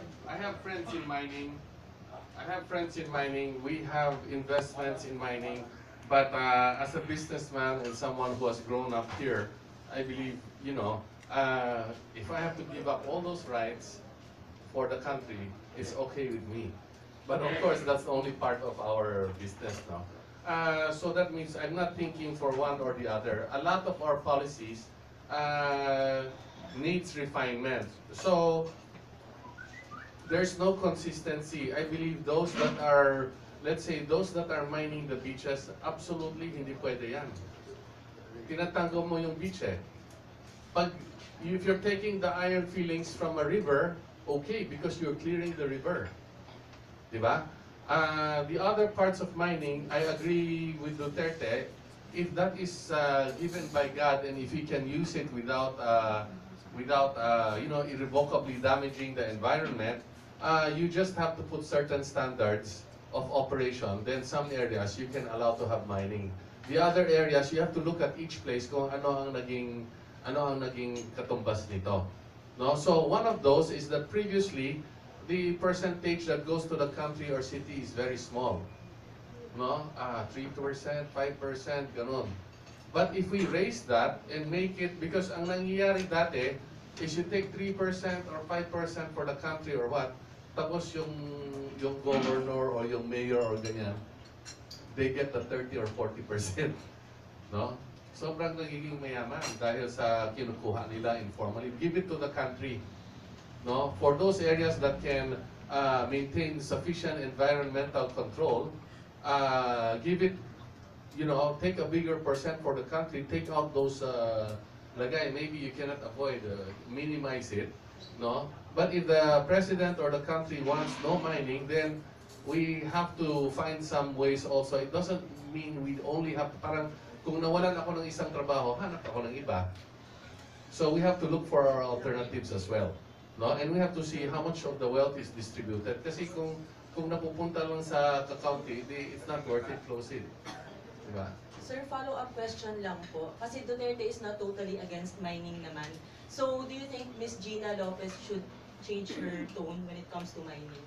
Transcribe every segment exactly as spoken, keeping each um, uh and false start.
I have friends in mining. I have friends in mining. We have investments in mining. But uh, as a businessman and someone who has grown up here, I believe, you know, uh, if I have to give up all those rights for the country, it's okay with me. But of course, that's only part of our business now. Uh, so that means I'm not thinking for one or the other. A lot of our policies uh, needs refinement. So there's no consistency. I believe those that are, let's say, those that are mining the beaches, absolutely hindi pwede yan. Tinatanggol mo yung beach eh. Pag, if you're taking the iron fillings from a river, okay, because you're clearing the river. Diba? Uh, the other parts of mining, I agree with Duterte, if that is uh, given by God and if he can use it without, uh, without uh, you know, irrevocably damaging the environment, uh, you just have to put certain standards of operation. Then some areas you can allow to have mining. The other areas, you have to look at each place kung ano ang naging, ano ang naging katumbas nito. No? So one of those is that previously, the percentage that goes to the country or city is very small. No? Ah, three percent, five percent, ganun. But if we raise that and make it, because ang nangyayari dati is you take three percent or five percent for the country or what, tapos yung, yung governor or yung mayor or ganyan, they get the thirty or forty percent. No? Sobrang nagiging mayaman dahil sa kinukuha nila informally. Give it to the country. No, for those areas that can uh, maintain sufficient environmental control, uh, give it, you know, take a bigger percent for the country, take out those, uh, lagay, maybe you cannot avoid, uh, minimize it, no? But if the president or the country wants no mining, then we have to find some ways also. It doesn't mean we only have to, parang, kung nawalan ako ng isang trabaho, hanap ako ng iba. So we have to look for our alternatives as well. No? And we have to see how much of the wealth is distributed. Kasi kung kung napupunta lang sa county, it's not worth it, close it. Diba? Sir, follow-up question lang po. Kasi Duterte is not totally against mining naman. So, do you think Miss Gina Lopez should change her tone when it comes to mining?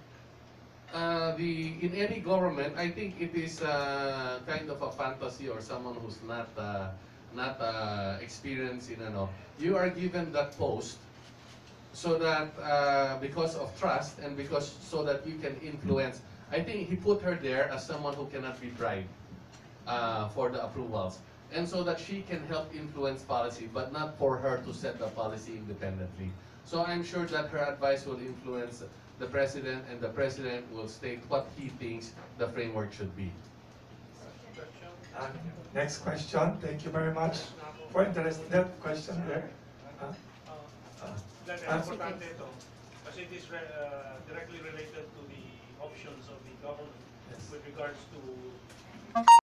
Uh, the in any government, I think it is uh, kind of a fantasy or someone who's not uh, not uh, experienced in ano. You are given that post so that uh, because of trust and because so that you can influence. I think he put her there as someone who cannot be bribed uh, for the approvals, and so that she can help influence policy, but not for her to set the policy independently. So I'm sure that her advice will influence the president, and the president will state what he thinks the framework should be. Uh, next question. Thank you very much for interest. That question there. Uh, uh, Dahil Ah. importante ito kasi it is uh, directly related to the options of the government Yes. with regards to